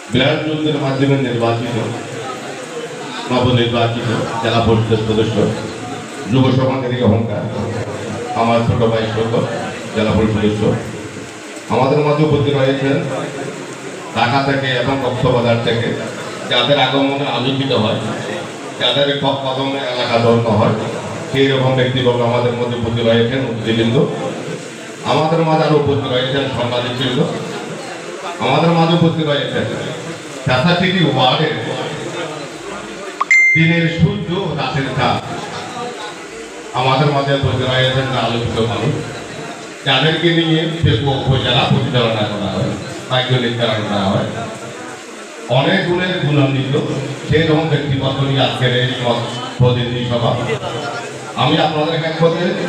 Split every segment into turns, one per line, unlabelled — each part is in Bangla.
বিরাট যুদ্ধের মাধ্যমে নির্বাচিত নবনির্বাচিত জেলা পরিষদ সদস্য যুব সমাজের অহংকার আমার ছোট ভাই ছোট জেলা পরিষদ সদস্য আমাদের মাঝে উপস্থিত রয়েছেন ঢাকা থেকে এবং কক্সবাজার থেকে যাদের আগমনে আলোকিত হয়, যাদের কদমে এলাকা ধন্য হয়, সেই রকম ব্যক্তিবর্গ আমাদের মধ্যে উপস্থিত রয়েছেন অতিথিবৃন্দ। আমাদের মাঝে আরো উপস্থিত রয়েছেন সাংবাদিকবৃন্দ। আমাদের মাঝে উপস্থিত রয়েছেন চাষাটিকি ওয়ার্ডের দিনের সূর্য রাতের চাঁদ। আমাদের মাঝে উপস্থিত রয়েছেন আলোচিত মানুষ, যাদেরকে নিয়ে উপজেলা পরিচালনা করা হয়, ভাগ্য নির্ধারণ করা হয়। অনেক গুণের গুণান্বিত সেই রকম ব্যক্তিবর্গ নিয়ে আজকের এই প্রতিনিধি সভা। আমি আপনাদের কাছে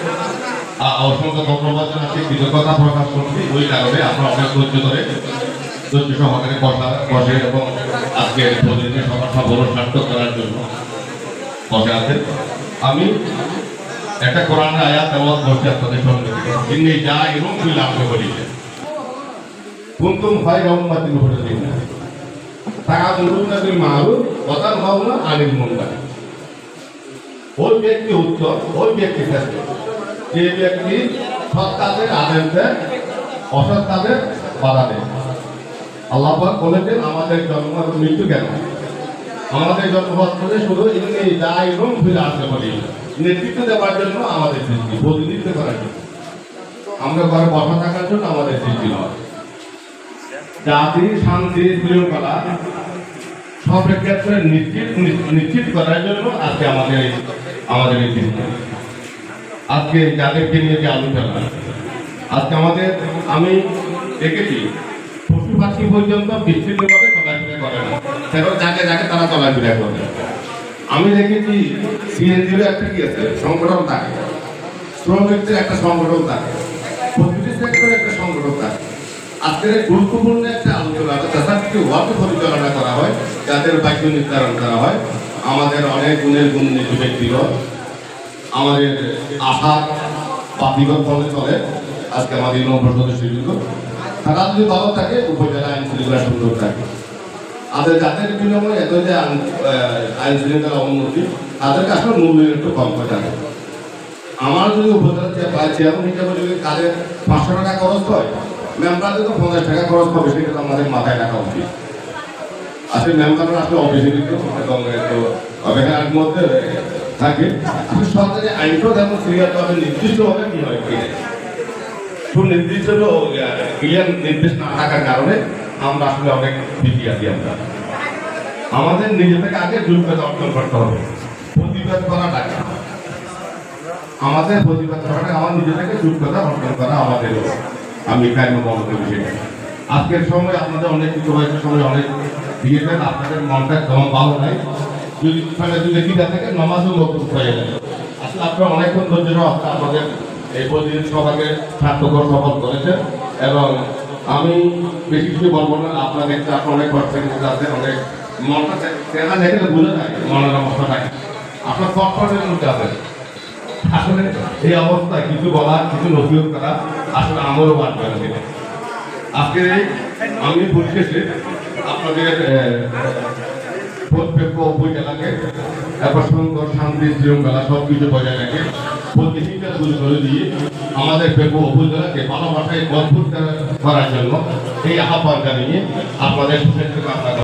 অসংখ্য ধন্যবাদ জানাচ্ছি, কৃতজ্ঞতা প্রকাশ করছি। ওই কারণে আমরা অনেক ধৈর্য ধরে ধৈর্য সহকারে বসে এবং আজকের প্রতিনিধি সভা বড় সার্থক করার জন্য বসে আছেন। আমি একটা কোরআনের আয়াত তেলাওয়াত করছি আপনাদের সঙ্গে। ইন্নী জাইলুন ফিল আরদি খলিফা কুনতুম খায়রা উম্মাতিন উখরিজাত তা'মুরুনা বিল মা'রুফ ওয়া তানহাউনা আনিল মুনকার। ওই ব্যক্তি উত্তর, ওই ব্যক্তি যে ব্যক্তি সৎ কাজের আদেশ দেয়, অসৎ কাজের বাধা দেয়। আল্লাহ পাক বলেছেন আমাদের জন্ম মৃত্যু কেন? আমাদের জন্ম হচ্ছে শুধু ইন্নী জাইলুন ফিল আরদি খলিফা, নেতৃত্ব দেওয়ার জন্য আমাদের সৃষ্টি, প্রতিনিধিত্ব করার জন্য। আমরা ঘরে বসা থাকার জন্য আমাদের সৃষ্টি নয়। জাতি শান্তি শৃঙ্খলা সব ক্ষেত্রে নিশ্চিত করার জন্য আজকে আমাদের এই সৃষ্টি। আজকে যাদেরকে নিয়ে যে আলোচনা আজকে আমি দেখেছি পশু পাখি পর্যন্ত বিচ্ছিন্নভাবে চলাফেরা করে না, সেরকম জায়গায় জায়গায় তারা চলাফেরা করে। আমি দেখেছি সিএনজির একটা কি আছে সংগঠন থাকে, শ্রমিকদের একটা সংগঠন থাকে, প্রতিটি সেক্টরে একটা সংগঠন থাকে। আজকের গুরুত্বপূর্ণ একটা আলোচনা চাষাটিকে ওয়ার্ড পরিচালনা করা হয়, যাদের বাক্য নির্ধারণ করা হয়। আমাদের অনেক গুণের গুণনীতি ব্যক্তিগত আমাদের আশা বাতিগত ফলে চলে। আজকে আমাদের নম্বর সদস্য তারা যদি ভালো থাকে, উপজেলা আইন শৃঙ্খলা সুন্দর থাকে। আমাদের জাতের বিনিময়ে এত যে আইন শৃঙ্খলা উন্নতি, তাদের কাছে মূল্যের একটু কম করে থাকে। আমার যদি উপজেলা চেয়ারম্যান হিসাবে যদি কাজের 500 টাকা খরচ হয়, মেম্বারদের তো 50 টাকা খরচ হবে, সেটা আমাদের মাথায় রাখা উচিত। আসলে মেম্বাররা আসলে অফিসে এবং অফিসের মধ্যে থাকে। আসলে সরকারি আইনটাও যেমন ক্লিয়ারভাবে নির্দিষ্টভাবে কি হয়, সুনির্দিষ্ট ক্লিয়ার নির্দেশ না থাকার কারণে আমরা আসলে অনেক পিছিয়ে আছি। আমাদের নিজে থেকে আগে যোগ্যতা অর্জন করতে হবে। প্রতিবাদ করাটা আমাদের প্রতিবাদ করাটা আমার নিজে থেকে যোগ্যতা অর্জন করা আমাদের। আমি কায়ম মনে করি সেটা। আজকের সময় আপনাদের অনেক কিছু বয়সের সময় অনেক দিয়েছেন, আপনাদের মনটা তেমন ভালো নাই। যদি কিনা থেকে নমাজও নতুন হয়ে যায়। আসলে আপনারা অনেকক্ষণ ধৈর্য আমাদের এই প্রতিদিন সভাকে সার্থকর সফল করেছেন এবং আমি বেশি কিছু বলবো না। আপনারা দেখতে আপনার অনেক পার্সেন্টেজ আছে, অনেক মনটা চেহারা দেখলে বোঝা যায় মনের অবস্থা থাকে। আপনার কনফিডেন্স মধ্যে আছেন। আসলে এই অবস্থায় কিছু বলা, কিছু নথিও করা আসলে আমারও বাড়বে না। আজকে আমি পরিশেষে আপনাদের প্রত্যেক উপজেলাকে একবার সুন্দর শান্তি শৃঙ্খলা সব কিছু বজায় রেখে প্রতিহিংসা দূর করে দিয়ে আমাদের পেপো উপজেলাকে ভালোবাসায় মজবুত করার জন্য এই আহ্বান জানিয়ে আপনাদের